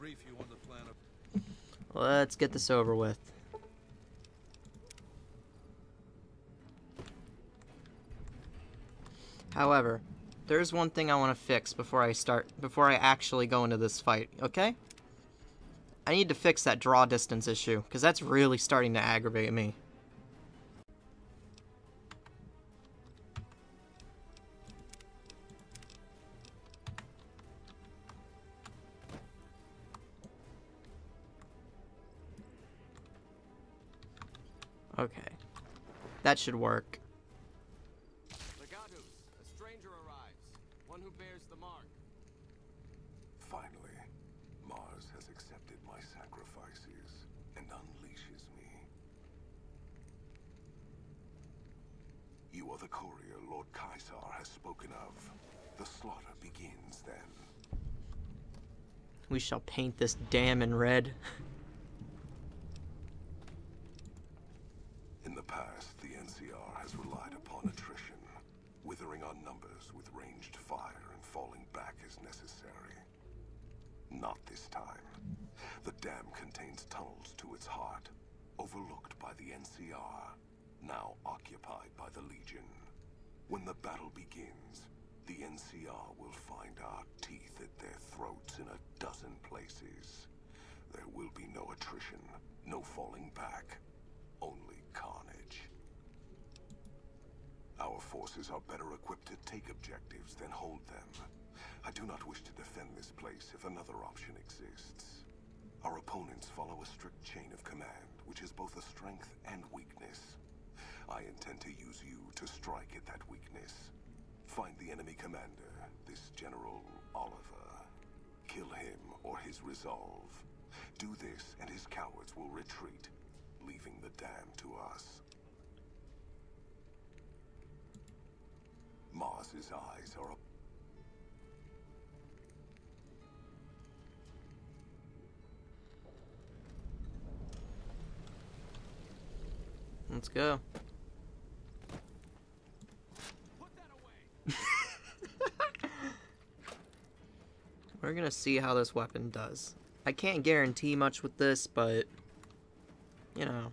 brief you on the plan of... Let's get this over with. However, there's one thing I want to fix before I actually go into this fight, okay? I need to fix that draw distance issue, because that's really starting to aggravate me. Okay. That should work. Legatus, a stranger arrives. One who bears the mark. Finally, Mars has accepted my sacrifices and unleashes me. You are the courier Lord Caesar has spoken of. The slaughter begins then. We shall paint this dam in red. In the past, the NCR has relied upon attrition, withering our numbers with ranged fire and falling back as necessary. Not this time. The dam contains tunnels to its heart, overlooked by the NCR, now occupied by the Legion. When the battle begins, the NCR will find our teeth at their throats in a dozen places. There will be no attrition, no falling back, only carnage. Our forces are better equipped to take objectives than hold them. I do not wish to defend this place if another option exists. Our opponents follow a strict chain of command, which is both a strength and weakness. I intend to use you to strike at that weakness. Find the enemy commander, this General Oliver. Kill him or his resolve. Do this and his cowards will retreat, leaving the dam to us. Mars's eyes are up. Let's go. Put that away. We're gonna see how this weapon does. I can't guarantee much with this, but you know.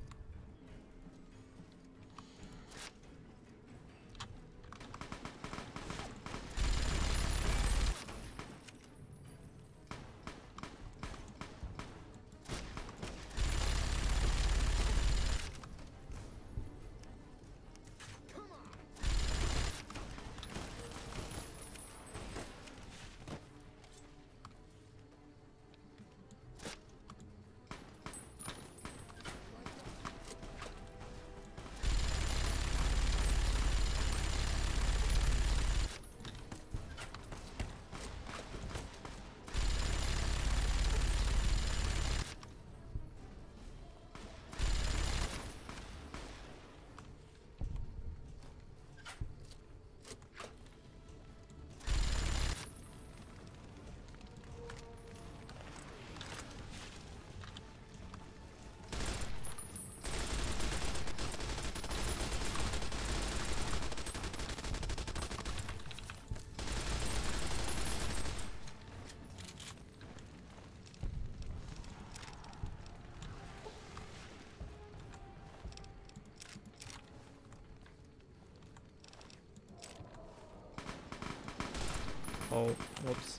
Oh, whoops.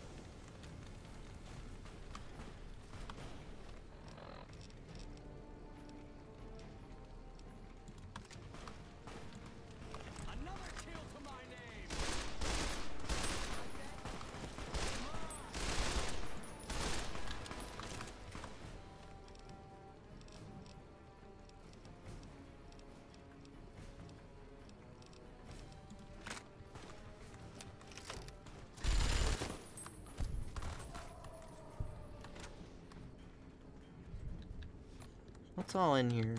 Another kill to my name. What's all in here?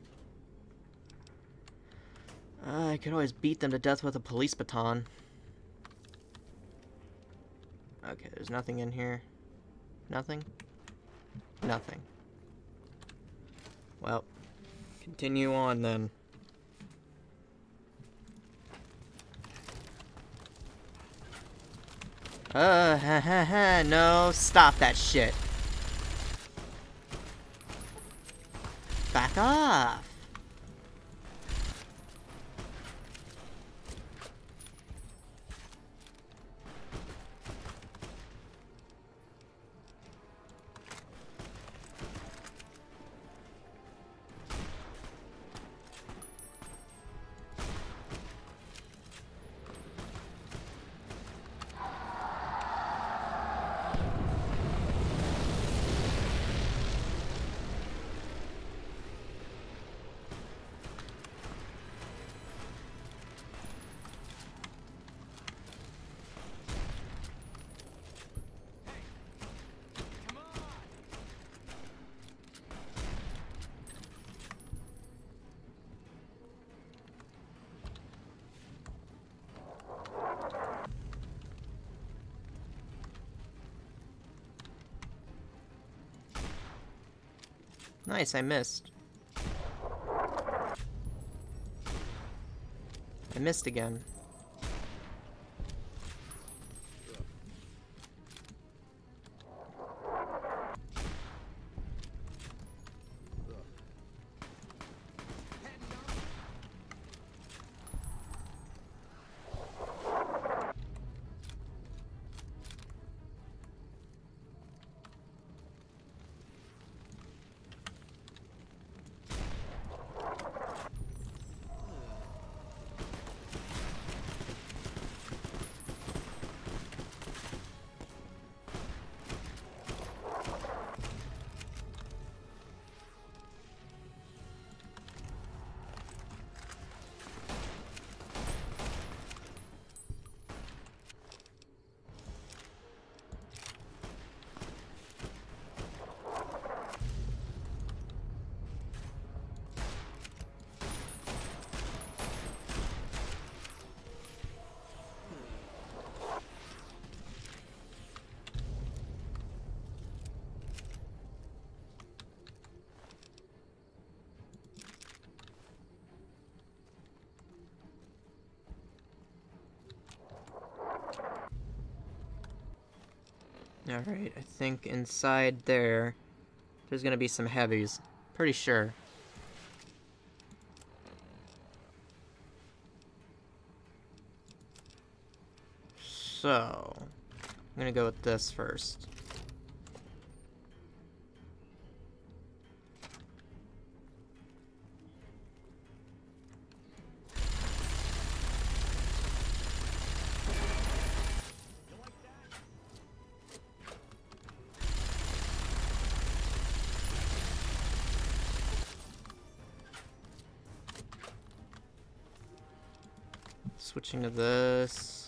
I could always beat them to death with a police baton. Okay, there's nothing in here. Nothing? Nothing. Well, continue on then. No, stop that shit. Back off. Come on! Nice, I missed. I missed again. Alright, I think inside there's gonna be some heavies. Pretty sure. So, I'm gonna go with this first. Switching to this.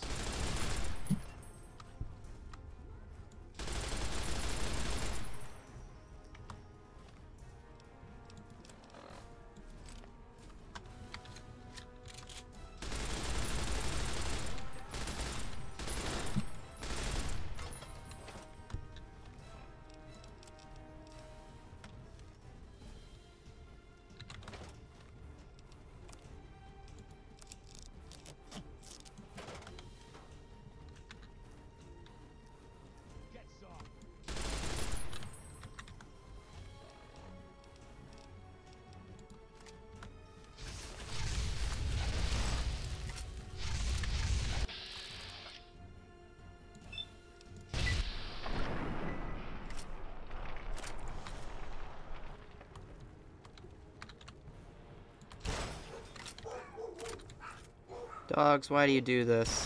Get some! Dogs, why do you do this?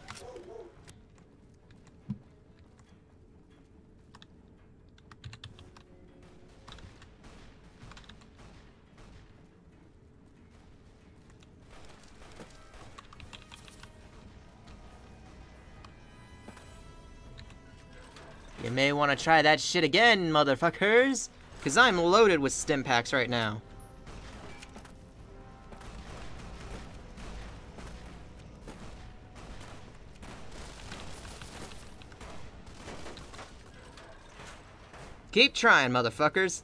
You may want to try that shit again, motherfuckers! Because I'm loaded with stim packs right now. Keep trying, motherfuckers.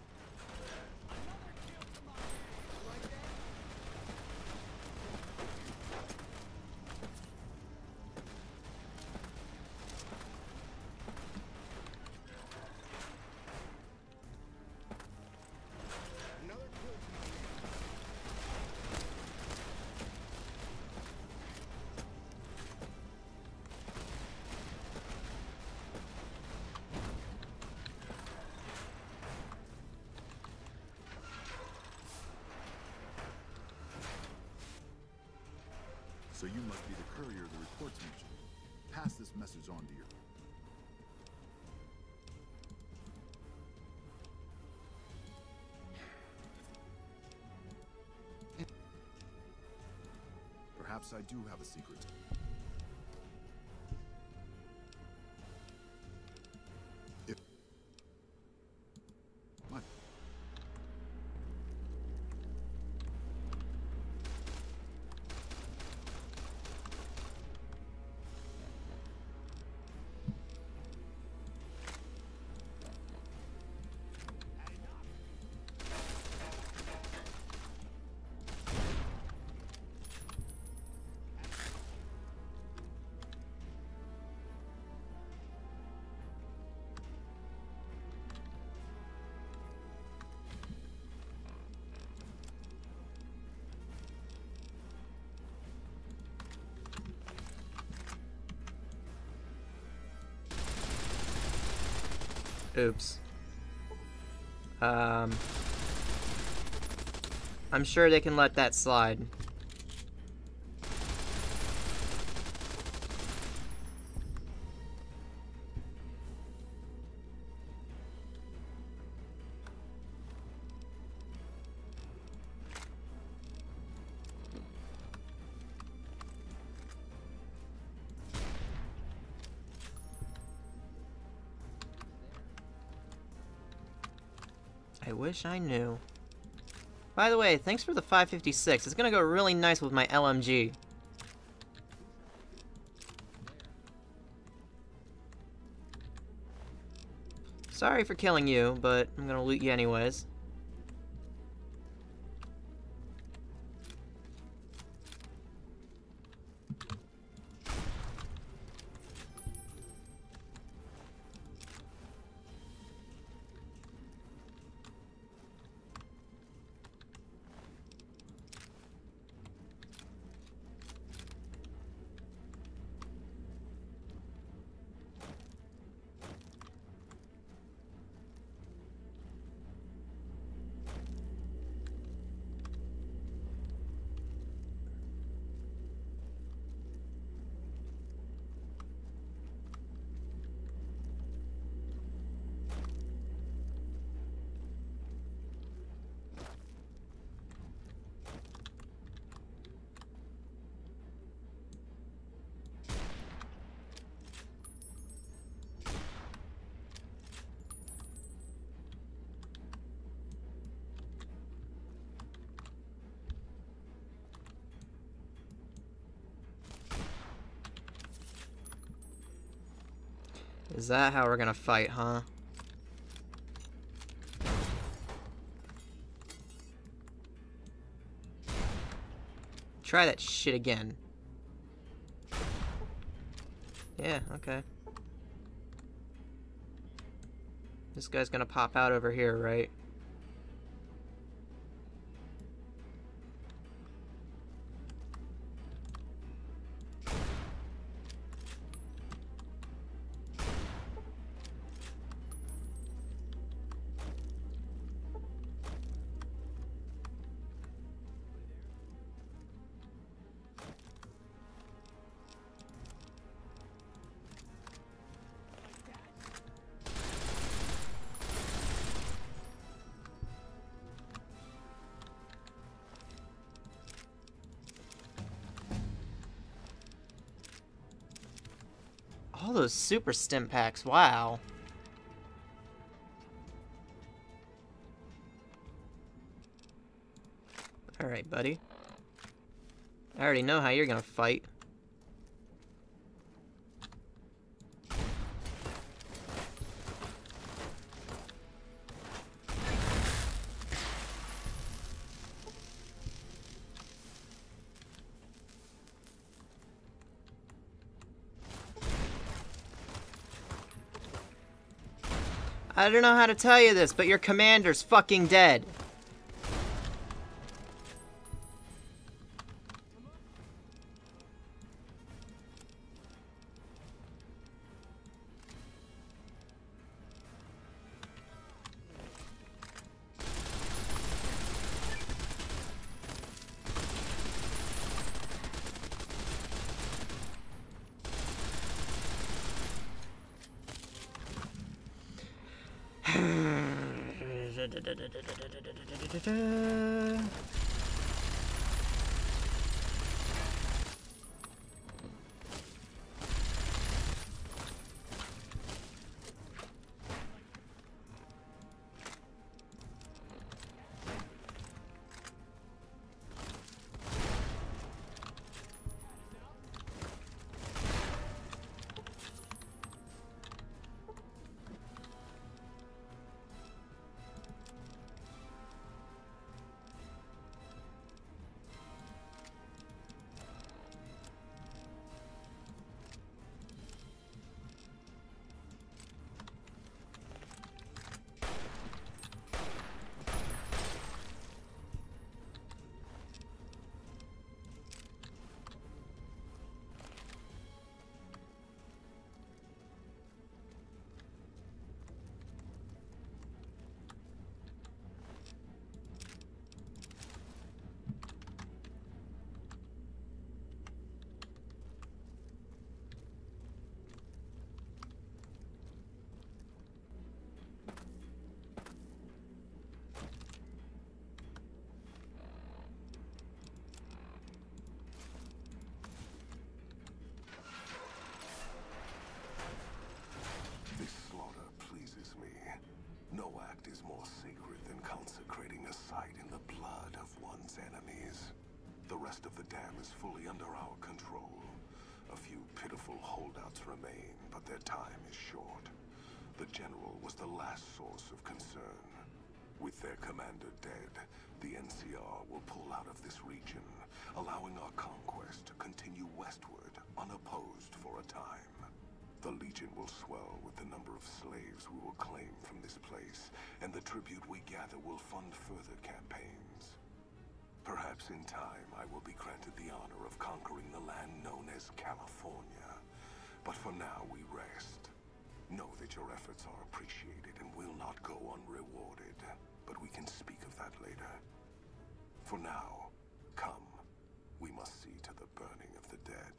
So you must be the courier the reports mentioned. Pass this message on to your... Perhaps I do have a secret. If... My... Oops. I'm sure they can let that slide. I wish I knew. By the way, thanks for the 556. It's gonna go really nice with my LMG. Sorry for killing you, but I'm gonna loot you anyways. Is that how we're gonna fight, huh? Try that shit again. Yeah, okay. This guy's gonna pop out over here, right? All those super stim packs, wow. Alright, buddy. I already know how you're gonna fight. I don't know how to tell you this, but your commander's fucking dead. This slaughter pleases me. No act is more sacred than consecrating a site in the blood of one's enemies. The rest of the dam is fully under our control. A few pitiful holdouts remain, but their time is short. The general was the last source of concern. With their commander dead, the NCR will pull out of this region, allowing our conquest to continue westward unopposed for a time. The Legion will swell with the number of slaves we will claim from this place, and the tribute we gather will fund further campaigns. Perhaps in time I will be granted the honor of conquering the land known as California. But for now we rest. Know that your efforts are appreciated and will not go unrewarded, but we can speak of that later. For now, come. We must see to the burning of the dead.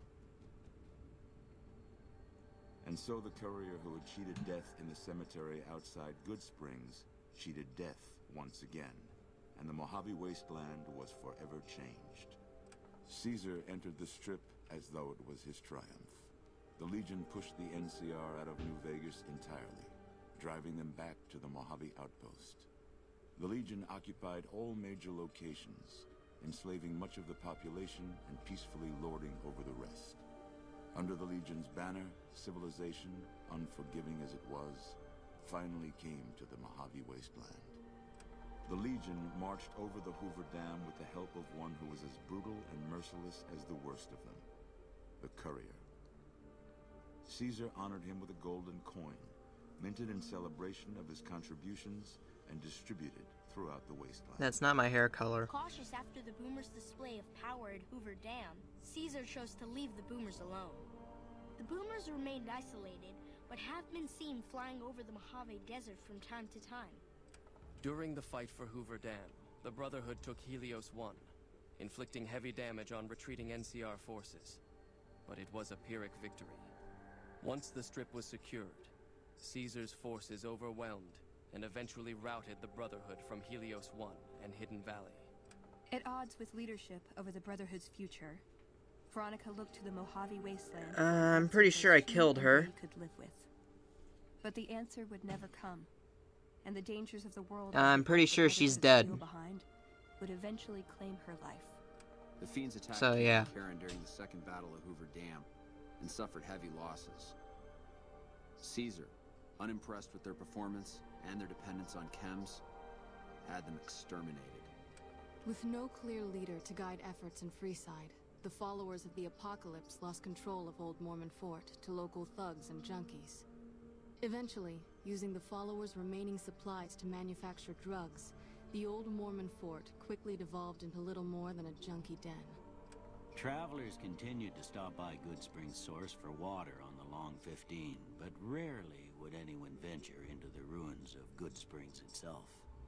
And so the courier who had cheated death in the cemetery outside Goodsprings cheated death once again, and the Mojave Wasteland was forever changed. Caesar entered the Strip as though it was his triumph. The Legion pushed the NCR out of New Vegas entirely, driving them back to the Mojave Outpost. The Legion occupied all major locations, enslaving much of the population and peacefully lording over the rest. Under the Legion's banner, civilization, unforgiving as it was, finally came to the Mojave Wasteland. The Legion marched over the Hoover Dam with the help of one who was as brutal and merciless as the worst of them, the Courier. Caesar honored him with a golden coin, minted in celebration of his contributions and distributed throughout the wasteland. That's not my hair color. Cautious after the Boomers' display of power at Hoover Dam, Caesar chose to leave the Boomers alone. The Boomers remained isolated, but have been seen flying over the Mojave Desert from time to time. During the fight for Hoover Dam, the Brotherhood took Helios 1, inflicting heavy damage on retreating NCR forces. But it was a Pyrrhic victory. Once the Strip was secured, Caesar's forces overwhelmed and eventually routed the Brotherhood from Helios 1 and Hidden Valley. At odds with leadership over the Brotherhood's future, Veronica looked to the Mojave Wasteland. I'm pretty sure I killed her. Could live with. But the answer would never come, and the dangers of the world I'm pretty sure she's dead. Behind would eventually claim her life. The Fiends attacked Karen during the Second Battle of Hoover Dam and suffered heavy losses. Caesar, unimpressed with their performance and their dependence on chems, had them exterminated. With no clear leader to guide efforts in Freeside, the followers of the Apocalypse lost control of Old Mormon Fort to local thugs and junkies. Eventually, using the followers' remaining supplies to manufacture drugs, the Old Mormon Fort quickly devolved into little more than a junkie den. Travelers continued to stop by Goodsprings Source for water on the Long 15, but rarely would anyone venture into the ruins of Goodsprings itself.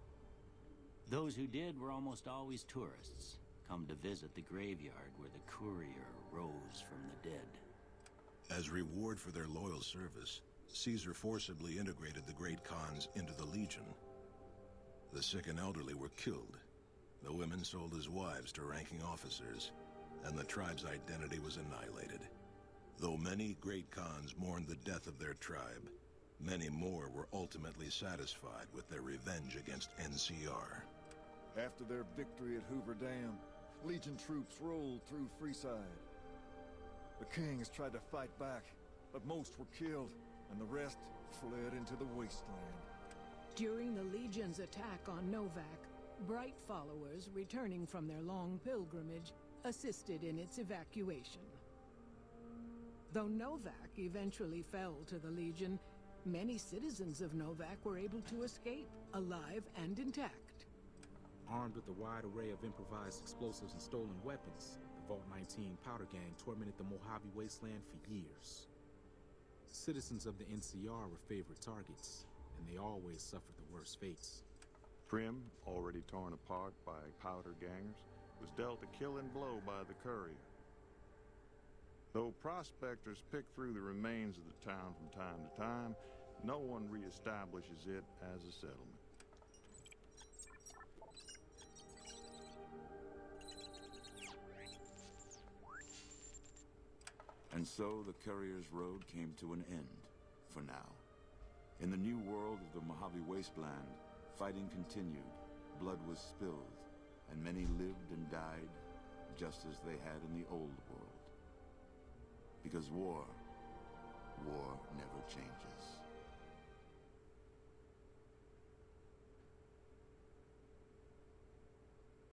Those who did were almost always tourists, come to visit the graveyard where the Courier rose from the dead. As reward for their loyal service, Caesar forcibly integrated the Great Khans into the Legion. The sick and elderly were killed. The women sold as wives to ranking officers, and the tribe's identity was annihilated. Though many great Khans mourned the death of their tribe, many more were ultimately satisfied with their revenge against NCR. After their victory at Hoover Dam, Legion troops rolled through Freeside. The Kings tried to fight back, but most were killed, and the rest fled into the wasteland. During the Legion's attack on Novak, Bright followers returning from their long pilgrimage assisted in its evacuation. Though Novak eventually fell to the Legion, many citizens of Novak were able to escape, alive and intact. Armed with a wide array of improvised explosives and stolen weapons, the Vault 19 Powder Gang tormented the Mojave Wasteland for years. Citizens of the NCR were favorite targets, and they always suffered the worst fates. Primm, already torn apart by Powder Gangers, was dealt a killing blow by the Courier. Though prospectors pick through the remains of the town from time to time, no one reestablishes it as a settlement. And so the Courier's road came to an end, for now. In the new world of the Mojave Wasteland, fighting continued, blood was spilled, and many lived and died just as they had in the old world. Because war never changes.